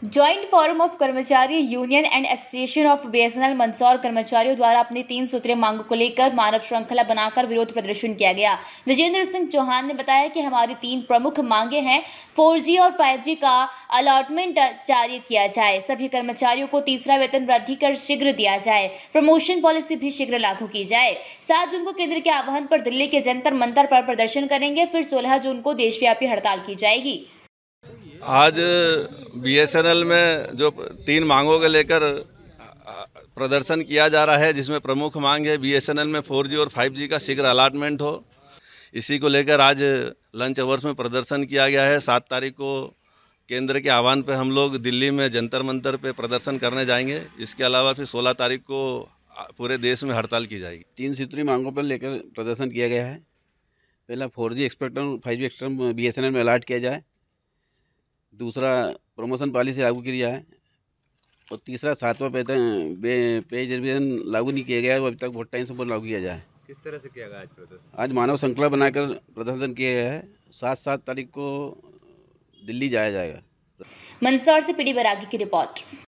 Joint forum of कर्मचारी union and association of BSNL Mandsaur कर्मचारियों द्वारा अपनी 3 सूत्रीय मांगों को लेकर मानव श्रृंखला बनाकर विरोध प्रदर्शन किया गया। विजेंद्र सिंह चौहान ने बताया कि हमारी 3 प्रमुख मांगे हैं। 4G और 5G का अलॉटमेंट जारी किया जाए, सभी कर्मचारियों को तीसरा वेतन वृद्धि कर शीघ्र दिया जाए, प्रमोशन पॉलिसी भी शीघ्र लागू की जाए। 7 जून को केंद्र के आह्वान पर दिल्ली के जंतर मंतर पर प्रदर्शन करेंगे, फिर 16 जून को देशव्यापी हड़ताल की जाएगी। आज बीएसएनएल में जो 3 मांगों को लेकर प्रदर्शन किया जा रहा है, जिसमें प्रमुख मांग है बीएसएनएल में 4G और 5G का शीघ्र अलॉटमेंट हो। इसी को लेकर आज लंच अवर्स में प्रदर्शन किया गया है। 7 तारीख को केंद्र के आह्वान पे हम लोग दिल्ली में जंतर मंतर पे प्रदर्शन करने जाएंगे। इसके अलावा फिर 16 तारीख को पूरे देश में हड़ताल की जाएगी। 3 सूत्री मांगों पर लेकर प्रदर्शन किया गया है। पहला 4G spectrum 5G spectrum BSNL में अलॉट किया जाए, दूसरा प्रमोशन पॉलिसी लागू की जाए और तीसरा 7वां वेतन पे रिवीजन लागू नहीं किया गया है, वो अभी तक बहुत टाइम से लागू किया जाए। किस तरह से किया गया आज प्रदर्शन? आज मानव श्रृंखला बनाकर प्रदर्शन किया गया है। 7 तारीख को दिल्ली जाया जाएगा। मंदसौर से पीडी बरागी की रिपोर्ट।